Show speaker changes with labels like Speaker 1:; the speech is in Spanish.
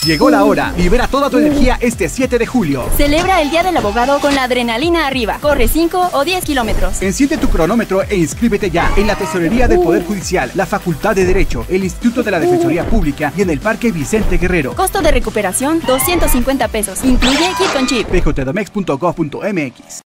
Speaker 1: Llegó la hora. Libera toda tu energía este 7 de julio.
Speaker 2: Celebra el Día del Abogado con la adrenalina arriba. Corre 5 o 10 kilómetros.
Speaker 1: Enciende tu cronómetro e inscríbete ya en la Tesorería del Poder Judicial, la Facultad de Derecho, el Instituto de la Defensoría Pública y en el Parque Vicente Guerrero.
Speaker 2: Costo de recuperación 250 pesos. Incluye kit con chip.
Speaker 1: pjdomex.gov.mx.